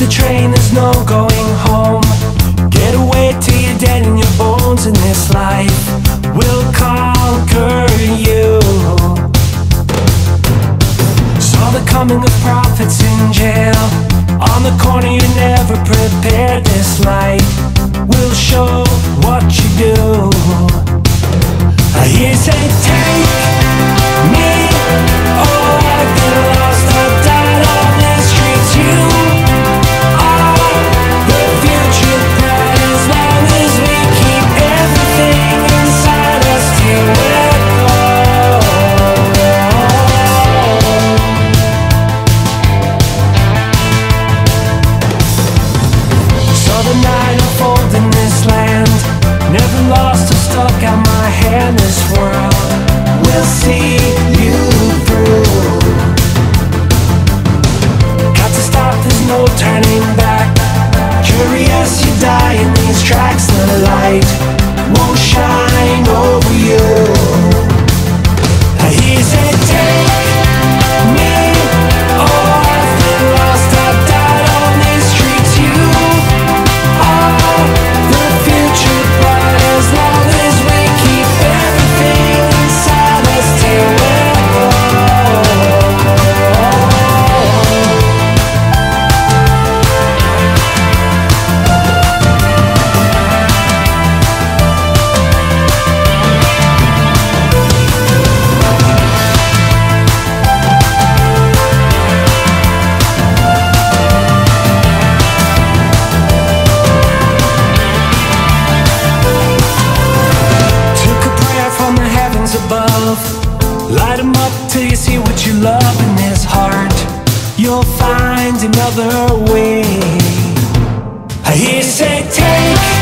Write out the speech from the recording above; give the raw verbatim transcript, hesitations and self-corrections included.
the train, there's no going home. Get away till you're dead in your bones, and this life will conquer you. Saw the coming of prophets in jail. On the corner you never prepared. This light will show what you do. I hear you say, take me. Oh, I've been lost, I've died on these streets. You are the future bright, as long as we keep everything inside us till we're gone. Saw the night unfold in this land, never lost or stuck out my hand. This world will see you through. Got to stop, there's no turning back. Curious, you die in these tracks. The light won't shine over you. I hear you say, take me. Oh, I've been lost, I've died on these streets. You are the future bright, as long as we keep everything inside us till we're gone. Took a prayer from the heavens above. Light 'em up till you see what you love in this heart. You'll find another way. I hear you say, take